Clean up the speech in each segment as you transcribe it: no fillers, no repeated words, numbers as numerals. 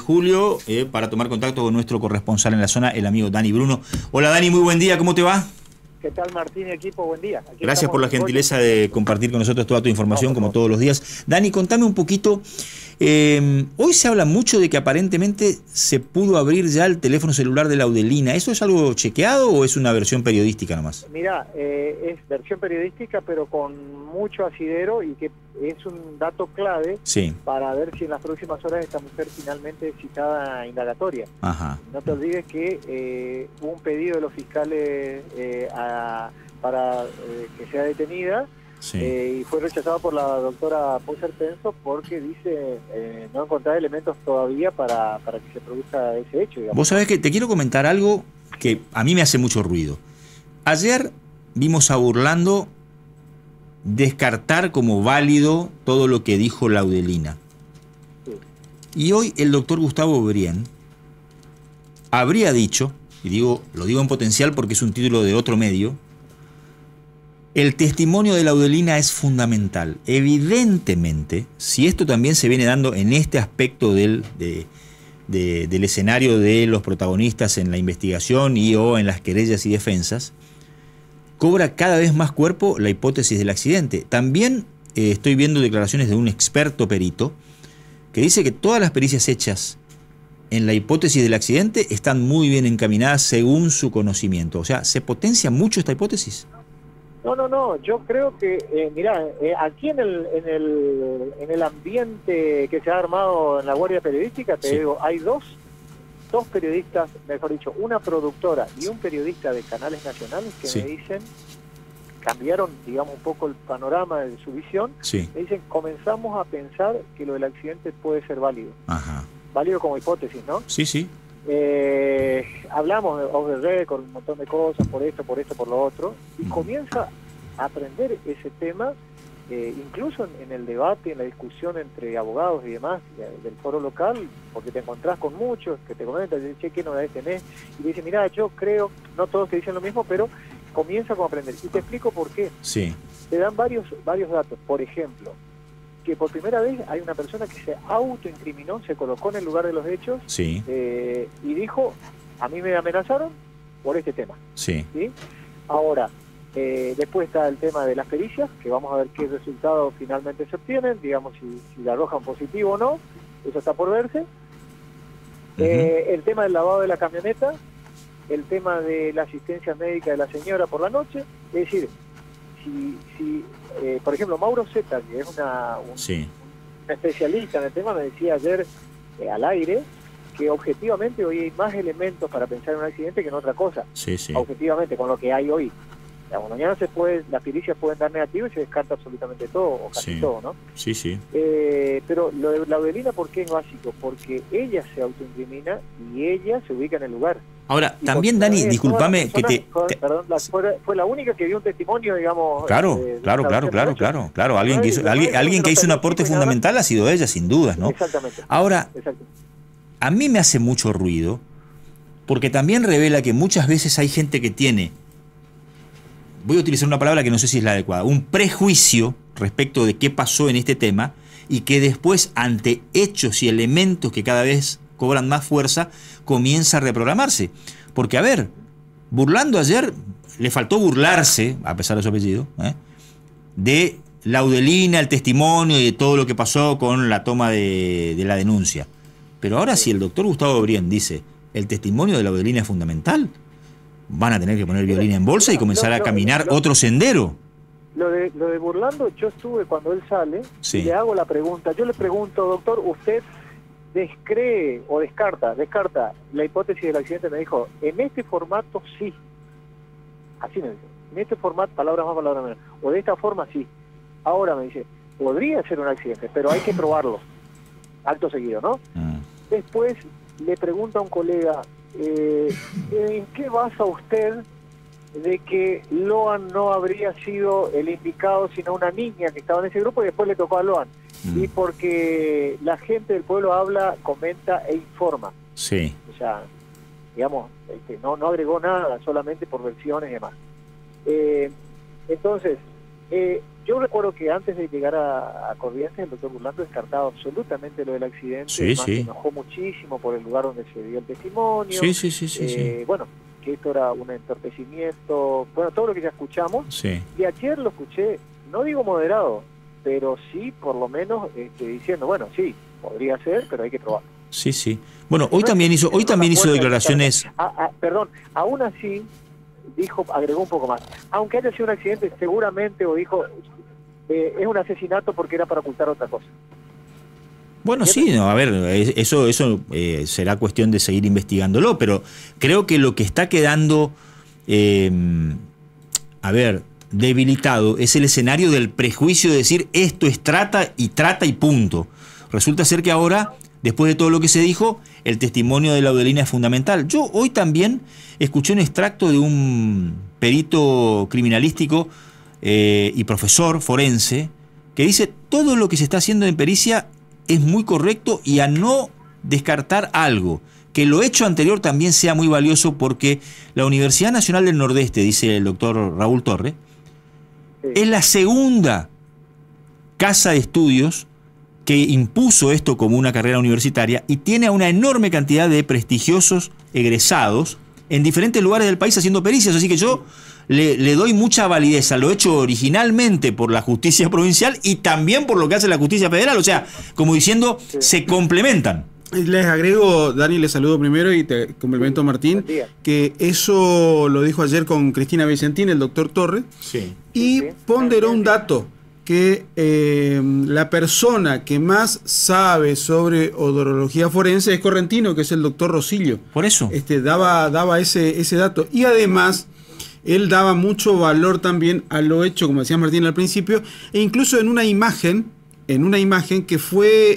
julio para tomar contacto con nuestro corresponsal en la zona, el amigo Dani Bruno. Hola Dani, muy buen día, ¿cómo te va? ¿Qué tal, Martín y equipo? Buen día. Gracias por la gentileza de compartir con nosotros toda tu información, como todos los días. Dani, contame un poquito, hoy se habla mucho de que aparentemente se pudo abrir ya el teléfono celular de Laudelina. ¿Eso es algo chequeado o es una versión periodística nomás? Mirá, es versión periodística, pero con mucho asidero, y que es un dato clave para ver si en las próximas horas esta mujer finalmente es citada a indagatoria. Ajá. No te olvides que hubo un pedido de los fiscales para que sea detenida, y fue rechazado por la doctora Poser Penso porque dice no encontrar elementos todavía para que se produzca ese hecho, digamos. Vos sabés que te quiero comentar algo que a mí me hace mucho ruido. Ayer vimos a Burlando descartar como válido todo lo que dijo Laudelina. Y hoy el doctor Gustavo Brién habría dicho, y lo digo en potencial porque es un título de otro medio, el testimonio de Laudelina es fundamental. Evidentemente, si esto también se viene dando en este aspecto del escenario de los protagonistas en la investigación y o en las querellas y defensas, cobra cada vez más cuerpo la hipótesis del accidente. También estoy viendo declaraciones de un experto perito que dice que todas las pericias hechas en la hipótesis del accidente están muy bien encaminadas según su conocimiento. O sea, ¿se potencia mucho esta hipótesis? No, yo creo que, mirá, aquí en el ambiente que se ha armado en la Guardia Periodística, te digo, hay dos periodistas, mejor dicho, una productora y un periodista de canales nacionales que me dicen, cambiaron, digamos, un poco el panorama de su visión, me dicen, comenzamos a pensar que lo del accidente puede ser válido. Ajá. Válido como hipótesis, ¿no? Sí. Hablamos de off the record, un montón de cosas, por esto, por lo otro, y comienza a aprender ese tema, incluso en el debate, en la discusión entre abogados y demás del foro local, porque te encontrás con muchos que te comentan, dicen, che, ¿qué novedades tenés? Y te dicen, mira, yo creo, no todos te dicen lo mismo, pero comienza con aprender. Y te explico por qué. Te dan varios datos. Por ejemplo, que por primera vez hay una persona que se autoincriminó, se colocó en el lugar de los hechos, y dijo, a mí me amenazaron por este tema. ¿Sí? Ahora, después está el tema de las pericias, que vamos a ver qué resultados finalmente se obtienen, digamos, si le arrojan positivo o no, eso está por verse. El tema del lavado de la camioneta, el tema de la asistencia médica de la señora por la noche, es decir, si por ejemplo, Mauro Zeta, que es un especialista en el tema, me decía ayer al aire que objetivamente hoy hay más elementos para pensar en un accidente que en otra cosa. Objetivamente, con lo que hay hoy. Digamos, mañana las pericias pueden dar negativo y se descarta absolutamente todo, o casi todo, ¿no? Pero lo de Laudelina, ¿por qué es básico? Porque ella se autoincrimina y ella se ubica en el lugar. Ahora, también, Dani, discúlpame que Perdón, fue la única que dio un testimonio, digamos... Claro. Alguien que hizo un aporte fundamental ha sido ella, sin dudas, ¿no? Exactamente. Ahora, a mí me hace mucho ruido, porque también revela que muchas veces hay gente que tiene, voy a utilizar una palabra que no sé si es la adecuada, un prejuicio respecto de qué pasó en este tema, y que después, ante hechos y elementos que cada vez cobran más fuerza, comienza a reprogramarse. Porque, a ver, Burlando ayer, le faltó burlarse, a pesar de su apellido, de Laudelina, el testimonio y de todo lo que pasó con la toma de la denuncia. Pero ahora, si el doctor Gustavo Brién dice, el testimonio de Laudelina es fundamental, van a tener que poner violina en bolsa y comenzar a caminar otro sendero. Lo de Burlando, yo estuve cuando él sale, y le hago la pregunta, yo le pregunto, doctor, ¿usted descree o descarta la hipótesis del accidente? Me dijo, en este formato sí. Así me dice, en este formato, palabras más, palabras menos, o de esta forma sí. Ahora me dice, podría ser un accidente, pero hay que probarlo, acto seguido, ¿no? Después le pregunta a un colega, ¿en qué basa usted de que Loan no habría sido el indicado, sino una niña que estaba en ese grupo y después le tocó a Loan? Y porque la gente del pueblo habla, comenta e informa. O sea, digamos, no agregó nada, solamente por versiones y demás. Entonces, yo recuerdo que antes de llegar a Corrientes, el doctor Burlando descartaba absolutamente lo del accidente. Sí, además, sí. se enojó muchísimo por el lugar donde se dio el testimonio. Sí. Bueno, que esto era un entorpecimiento, bueno, todo lo que ya escuchamos. Sí. Y ayer lo escuché, no digo moderado, pero sí por lo menos diciendo, bueno, sí, podría ser, pero hay que probar. Sí. Bueno, hoy también hizo declaraciones. Perdón, aún así agregó un poco más. Aunque haya sido un accidente, seguramente, o dijo, es un asesinato porque era para ocultar otra cosa. Bueno, sí, no, a ver, eso será cuestión de seguir investigándolo, pero creo que lo que está quedando, debilitado es el escenario del prejuicio de decir esto es trata y punto. Resulta ser que ahora, después de todo lo que se dijo, el testimonio de Laudelina es fundamental. Yo hoy también escuché un extracto de un perito criminalístico y profesor forense que dice todo lo que se está haciendo en pericia es muy correcto y a no descartar algo, que lo hecho anterior también sea muy valioso porque la Universidad Nacional del Nordeste, dice el doctor Raúl Torre, es la segunda casa de estudios que impuso esto como una carrera universitaria y tiene a una enorme cantidad de prestigiosos egresados en diferentes lugares del país haciendo pericias, así que yo le doy mucha validez a lo hecho originalmente por la justicia provincial y también por lo que hace la justicia federal, o sea, como diciendo, se complementan. Les agrego, Dani, les saludo primero y te complemento, Martín, que eso lo dijo ayer con Cristina Vicentín, el doctor Torre, y ponderó un dato, que la persona que más sabe sobre odorología forense es correntino, que es el doctor Rosillo. Por eso. Daba ese dato. Y además, él daba mucho valor también a lo hecho, como decía Martín al principio, e incluso en una imagen que fue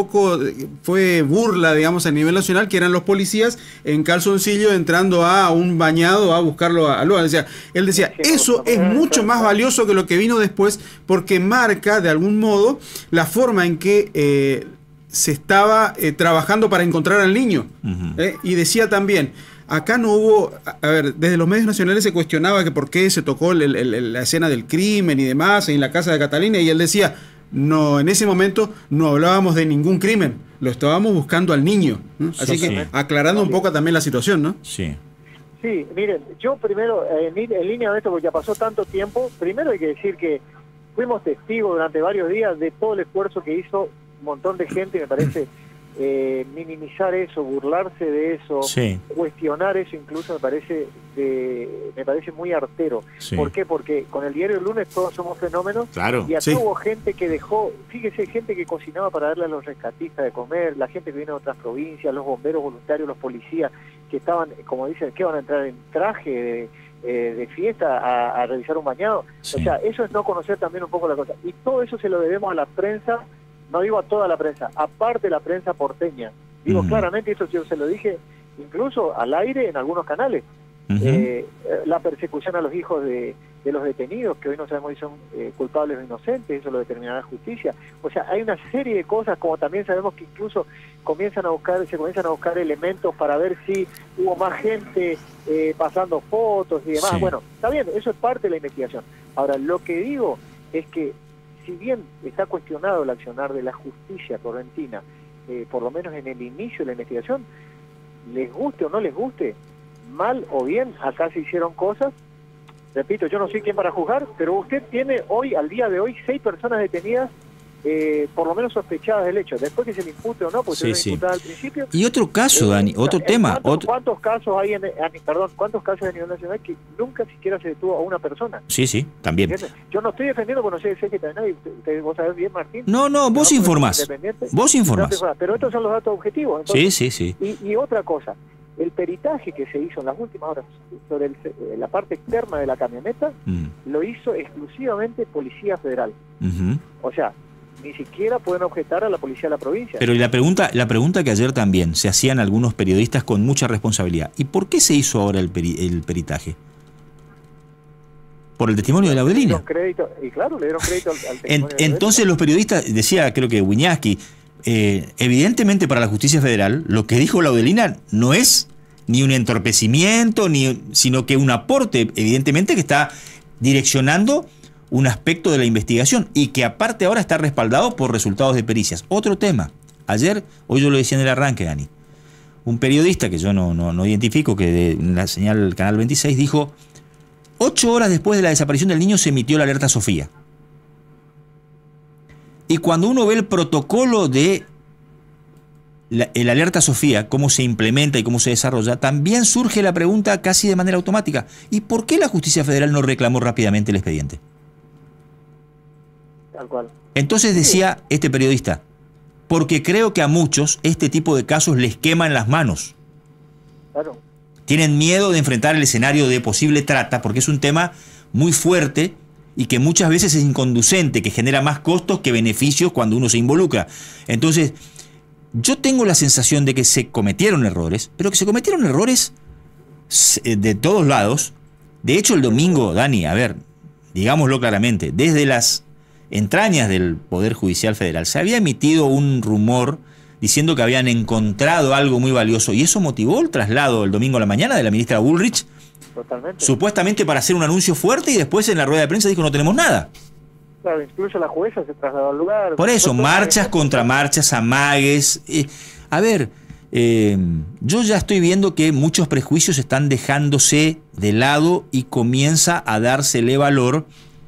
burla, digamos, a nivel nacional, que eran los policías en calzoncillo entrando a un bañado a buscarlo al lugar. O sea, él decía, eso es mucho más valioso que lo que vino después, porque marca, de algún modo, la forma en que se estaba trabajando para encontrar al niño. Y decía también, acá no hubo, desde los medios nacionales se cuestionaba que por qué se tocó la escena del crimen y demás en la casa de Catalina, y él decía, no, en ese momento no hablábamos de ningún crimen, lo estábamos buscando al niño, ¿no? Así que aclarando un poco también la situación, ¿no? Sí, miren, yo primero, en línea de esto, porque ya pasó tanto tiempo, primero hay que decir que fuimos testigos durante varios días de todo el esfuerzo que hizo un montón de gente, me parece, minimizar eso, burlarse de eso, cuestionar eso, incluso me parece muy artero. ¿Por qué? Porque con el diario El Lunes todos somos fenómenos, y acá hubo gente que dejó, fíjese, gente que cocinaba para darle a los rescatistas de comer, la gente que viene de otras provincias, los bomberos voluntarios, los policías, que estaban, como dicen, que van a entrar en traje de fiesta a revisar un bañado. O sea, eso es no conocer también un poco la cosa, y todo eso se lo debemos a la prensa. No digo a toda la prensa, aparte de la prensa porteña. Digo claramente, eso yo se lo dije incluso al aire en algunos canales. La persecución a los hijos de los detenidos, que hoy no sabemos si son culpables o inocentes, eso lo determinará la justicia. O sea, hay una serie de cosas, como también sabemos que incluso se comienzan a buscar elementos para ver si hubo más gente pasando fotos y demás. Bueno, está bien, eso es parte de la investigación. Ahora, lo que digo es que si bien está cuestionado el accionar de la justicia correntina, por lo menos en el inicio de la investigación, les guste o no les guste, mal o bien, acá se hicieron cosas. Repito, yo no soy quien para juzgar, pero usted tiene hoy, al día de hoy, 6 personas detenidas, por lo menos sospechadas del hecho. Después que se le impute o no, pues se le imputaba al principio. Y otro caso, Dani, otro tema. ¿Cuántos casos hay cuántos casos a nivel nacional que nunca siquiera se detuvo a una persona? Sí, también. ¿Entiendes? Yo no estoy defendiendo, porque no sé que también vos sabés bien, Martín. No, vos informás. Vos informás. Pero estos son los datos objetivos. Entonces, sí. Y otra cosa, el peritaje que se hizo en las últimas horas sobre la parte externa de la camioneta, lo hizo exclusivamente Policía Federal. O sea, ni siquiera pueden objetar a la policía de la provincia. Pero la pregunta que ayer también se hacían algunos periodistas con mucha responsabilidad, ¿y por qué se hizo ahora el peritaje? Por el testimonio de Laudelina. Y claro, le dieron crédito al testimonio. Entonces los periodistas, decía creo que Wiñaski, evidentemente para la justicia federal, lo que dijo Laudelina no es ni un entorpecimiento, sino que un aporte, evidentemente, que está direccionando un aspecto de la investigación y que aparte ahora está respaldado por resultados de pericias. Otro tema. Ayer, hoy yo lo decía en el arranque, Dani, un periodista que yo no identifico, que de la señal Canal 26, dijo: 8 horas después de la desaparición del niño se emitió la alerta Sofía. Y cuando uno ve el protocolo de el alerta Sofía, cómo se implementa y cómo se desarrolla, también surge la pregunta casi de manera automática: ¿y por qué la Justicia Federal no reclamó rápidamente el expediente? Tal cual. Entonces decía este periodista: porque creo que a muchos este tipo de casos les queman las manos. Claro. Tienen miedo de enfrentar el escenario de posible trata, porque es un tema muy fuerte y que muchas veces es inconducente, que genera más costos que beneficios cuando uno se involucra. Entonces, yo tengo la sensación de que se cometieron errores, pero que se cometieron errores de todos lados. De hecho, el domingo, Dani, a ver, digámoslo claramente, desde las entrañas del Poder Judicial Federal se había emitido un rumor diciendo que habían encontrado algo muy valioso, y eso motivó el traslado el domingo a la mañana de la ministra Bullrich, totalmente, supuestamente para hacer un anuncio fuerte, y después en la rueda de prensa dijo: no tenemos nada. Claro, incluso la jueza se trasladó al lugar. Por eso, marchas, contramarchas, amagues. A ver, yo ya estoy viendo que muchos prejuicios están dejándose de lado y comienza a dársele valor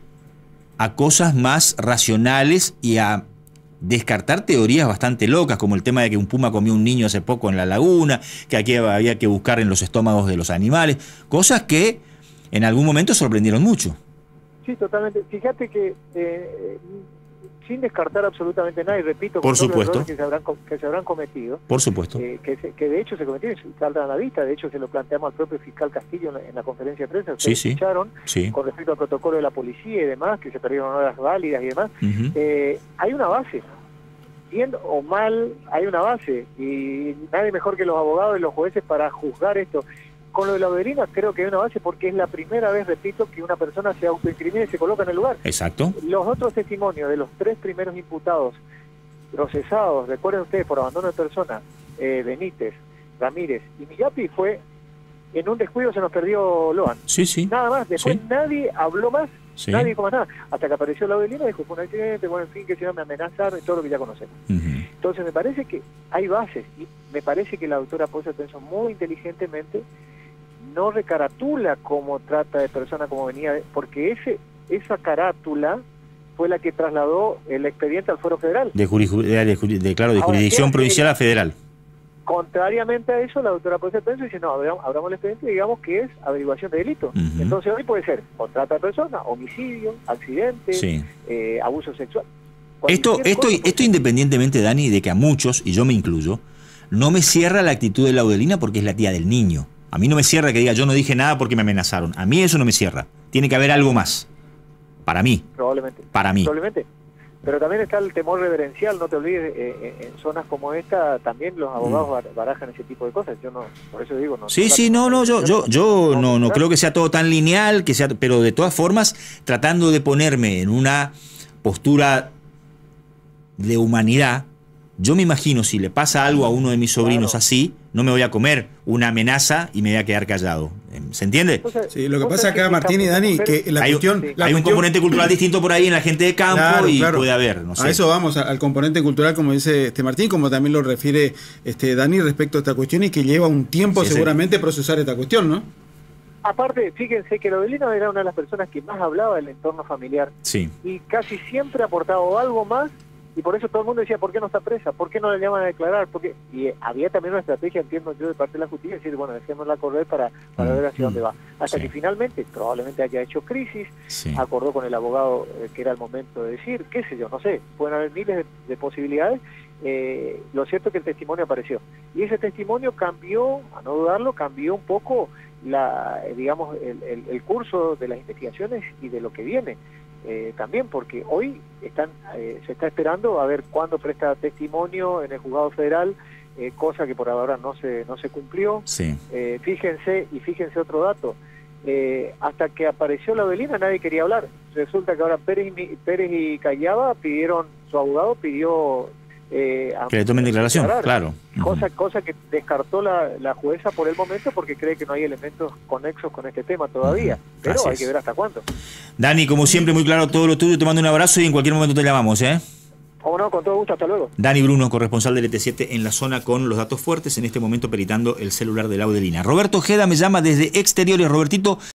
a cosas más racionales y a descartar teorías bastante locas, como el tema de que un puma comió un niño hace poco en la laguna, que aquí había que buscar en los estómagos de los animales, cosas que en algún momento sorprendieron mucho. Sí, totalmente. Fíjate que sin descartar absolutamente nada, y repito, por con todos supuesto, los errores que se habrán cometido, por supuesto, que de hecho se cometieron y saltan a la vista. De hecho, se lo planteamos al propio fiscal Castillo en la conferencia de prensa. Sí, se escucharon sí, con respecto al protocolo de la policía y demás, que se perdieron horas válidas y demás. Hay una base, bien o mal, hay una base, y nadie mejor que los abogados y los jueces para juzgar esto. Con lo de la Laudelina creo que hay una base, porque es la primera vez, repito, que una persona se autoincrimina y se coloca en el lugar. Exacto. Los otros testimonios de los 3 primeros imputados procesados, recuerden ustedes, por abandono de persona, Benítez, Ramírez y Millapi, fue en un descuido, se nos perdió Loan. Sí, sí. Nada más, después sí. Nadie habló más, sí. Nadie dijo más nada, hasta que apareció la Laudelina y dijo: fue un accidente, bueno, en fin, que si no me amenazaron y todo lo que ya conocemos. Entonces me parece que hay bases, y me parece que la doctora Pozo pensó muy inteligentemente, no recaratula como trata de persona como venía, porque esa carátula fue la que trasladó el expediente al Fuero Federal. De jurisdicción provincial a federal. Contrariamente a eso, la doctora Pozo dice: no, abramos el expediente y digamos que es averiguación de delito. Entonces hoy puede ser o trata de persona, homicidio, accidente, sí. Abuso sexual. Esto independientemente, Dani, de que a muchos, y yo me incluyo, no me cierra la actitud de la Laudelina porque es la tía del niño. A mí no me cierra que diga: yo no dije nada porque me amenazaron. A mí eso no me cierra. Tiene que haber algo más. Para mí. Probablemente. Para mí. Probablemente. Pero también está el temor reverencial, no te olvides, en zonas como esta también los abogados barajan ese tipo de cosas. Yo no, por eso digo, no. Sí, yo no creo que sea todo tan lineal, pero de todas formas, tratando de ponerme en una postura de humanidad, yo me imagino, si le pasa algo a uno de mis sobrinos así, no me voy a comer una amenaza y me voy a quedar callado. ¿Se entiende? Sí, lo que pasa acá, Martín y Dani, que la cuestión... Hay un componente cultural distinto por ahí en la gente de campo, claro. Puede haber, no sé. A eso vamos, al componente cultural, como dice Martín, como también lo refiere Dani respecto a esta cuestión, y que lleva un tiempo seguramente procesar esta cuestión, ¿no? Aparte, fíjense que Laudelina era una de las personas que más hablaba del entorno familiar. Sí. Y casi siempre aportaba algo más. Y por eso todo el mundo decía: ¿por qué no está presa? ¿Por qué no la llaman a declarar? Y había también una estrategia, entiendo yo, de parte de la justicia, decir: bueno, dejémosla correr para ver hacia dónde va. Hasta que finalmente, probablemente haya hecho crisis, acordó con el abogado que era el momento de decir, qué sé yo, no sé, pueden haber miles de posibilidades. Lo cierto es que el testimonio apareció. Y ese testimonio cambió, a no dudarlo, cambió un poco el curso de las investigaciones y de lo que viene. También porque hoy se está esperando a ver cuándo presta testimonio en el juzgado federal, cosa que por ahora no se cumplió. Sí. Fíjense otro dato: hasta que apareció la Laudelina nadie quería hablar. Resulta que ahora Pérez y Cayaba su abogado pidió que le tomen declaración, claro. Cosa que descartó la jueza por el momento porque cree que no hay elementos conexos con este tema todavía. Pero hay que ver hasta cuándo. Dani, como siempre, muy claro todo lo tuyo. Te mando un abrazo y en cualquier momento te llamamos, ¿eh? ¿Cómo no? Con todo gusto. Hasta luego. Dani Bruno, corresponsal del ET7 en la zona con los datos fuertes, en este momento peritando el celular de Laudelina. Roberto Ojeda me llama desde Exteriores. Robertito.